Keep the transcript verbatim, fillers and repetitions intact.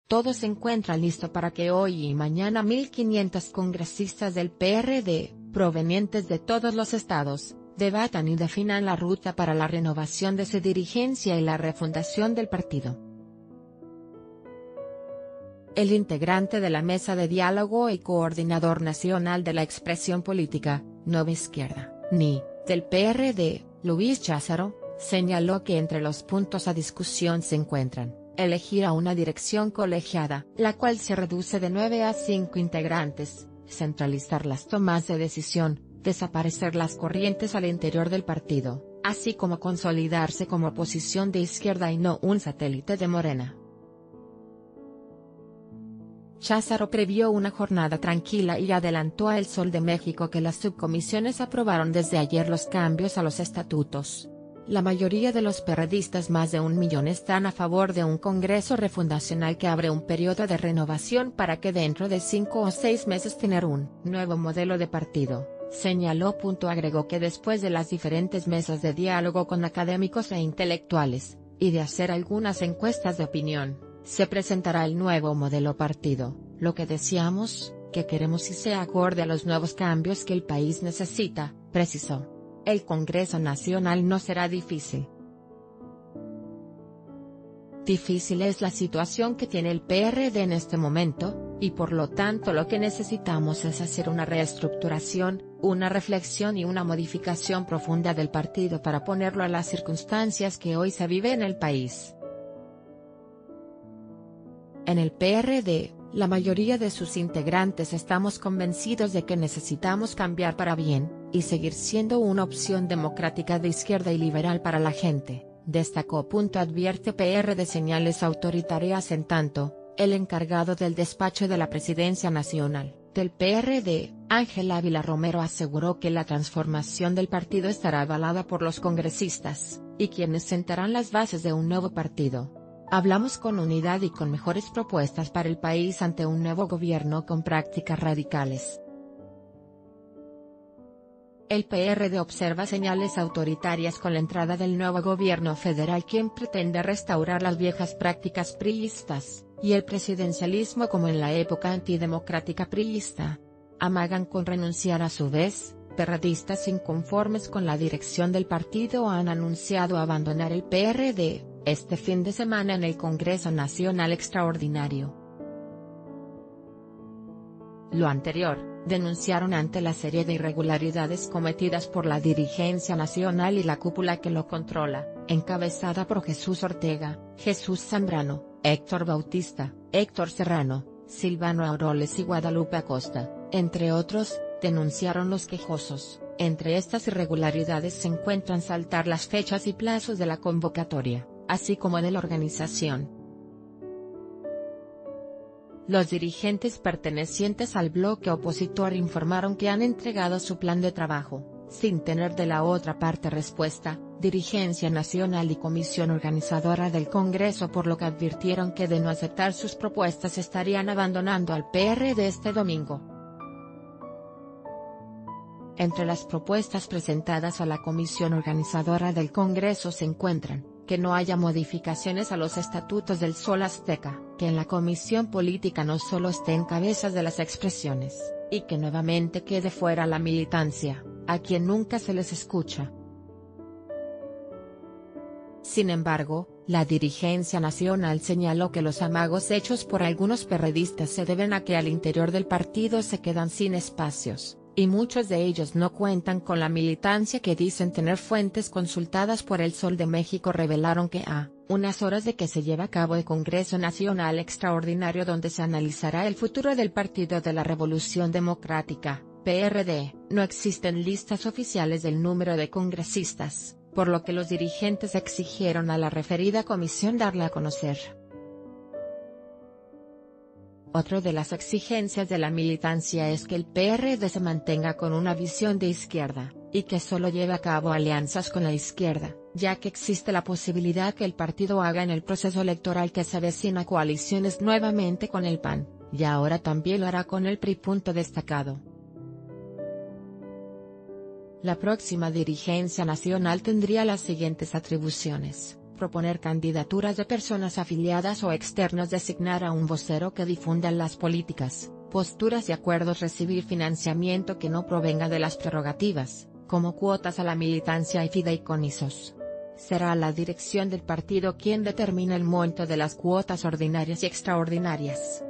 todo se encuentra listo para que hoy y mañana mil quinientos congresistas del P R D, provenientes de todos los estados, debatan y definan la ruta para la renovación de su dirigencia y la refundación del partido. El integrante de la Mesa de Diálogo y coordinador nacional de la expresión política, Nueva Izquierda, N I, del P R D, Luis Cházaro, señaló que entre los puntos a discusión se encuentran: elegir a una dirección colegiada, la cual se reduce de nueve a cinco integrantes, centralizar las tomas de decisión, desaparecer las corrientes al interior del partido, así como consolidarse como oposición de izquierda y no un satélite de Morena. Cházaro previó una jornada tranquila y adelantó a El Sol de México que las subcomisiones aprobaron desde ayer los cambios a los estatutos. La mayoría de los perredistas, más de un millón, están a favor de un Congreso refundacional que abre un periodo de renovación para que dentro de cinco o seis meses tener un nuevo modelo de partido, señaló. Agregó que después de las diferentes mesas de diálogo con académicos e intelectuales, y de hacer algunas encuestas de opinión, se presentará el nuevo modelo partido. Lo que deseamos, que queremos y sea acorde a los nuevos cambios que el país necesita, precisó. El Congreso Nacional no será difícil. Difícil es la situación que tiene el P R D en este momento, y por lo tanto lo que necesitamos es hacer una reestructuración, una reflexión y una modificación profunda del partido para ponerlo a las circunstancias que hoy se vive en el país. En el P R D, la mayoría de sus integrantes estamos convencidos de que necesitamos cambiar para bien, y seguir siendo una opción democrática de izquierda y liberal para la gente, destacó. Advierte P R D señales autoritarias. En tanto, el encargado del despacho de la Presidencia Nacional, del P R D, Ángel Ávila Romero, aseguró que la transformación del partido estará avalada por los congresistas, y quienes sentarán las bases de un nuevo partido. Hablamos con unidad y con mejores propuestas para el país ante un nuevo gobierno con prácticas radicales. El P R D observa señales autoritarias con la entrada del nuevo gobierno federal, quien pretende restaurar las viejas prácticas priistas, y el presidencialismo como en la época antidemocrática priista. Amagan con renunciar a su vez. Perredistas inconformes con la dirección del partido han anunciado abandonar el P R D, este fin de semana en el Congreso Nacional Extraordinario. Lo anterior, denunciaron ante la serie de irregularidades cometidas por la dirigencia nacional y la cúpula que lo controla, encabezada por Jesús Ortega, Jesús Zambrano, Héctor Bautista, Héctor Serrano, Silvano Aureoles y Guadalupe Acosta, entre otros, denunciaron los quejosos. Entre estas irregularidades se encuentran saltar las fechas y plazos de la convocatoria, así como de la organización. Los dirigentes pertenecientes al bloque opositor informaron que han entregado su plan de trabajo, sin tener de la otra parte respuesta, dirigencia nacional y comisión organizadora del Congreso, por lo que advirtieron que de no aceptar sus propuestas estarían abandonando al P R D este domingo. Entre las propuestas presentadas a la comisión organizadora del Congreso se encuentran: que no haya modificaciones a los estatutos del Sol Azteca, que en la comisión política no solo estén cabezas de las expresiones, y que nuevamente quede fuera la militancia, a quien nunca se les escucha. Sin embargo, la dirigencia nacional señaló que los amagos hechos por algunos perredistas se deben a que al interior del partido se quedan sin espacios, y muchos de ellos no cuentan con la militancia que dicen tener. Fuentes consultadas por El Sol de México revelaron que a unas horas de que se lleve a cabo el Congreso Nacional Extraordinario donde se analizará el futuro del Partido de la Revolución Democrática, P R D, no existen listas oficiales del número de congresistas, por lo que los dirigentes exigieron a la referida comisión darla a conocer. Otra de las exigencias de la militancia es que el P R D se mantenga con una visión de izquierda, y que solo lleve a cabo alianzas con la izquierda, ya que existe la posibilidad que el partido haga en el proceso electoral que se avecina coaliciones nuevamente con el P A N, y ahora también lo hará con el P R I. Punto destacado. La próxima dirigencia nacional tendría las siguientes atribuciones: proponer candidaturas de personas afiliadas o externos, designar a un vocero que difunda las políticas, posturas y acuerdos, recibir financiamiento que no provenga de las prerrogativas, como cuotas a la militancia y fideicomisos. Será la dirección del partido quien determine el monto de las cuotas ordinarias y extraordinarias.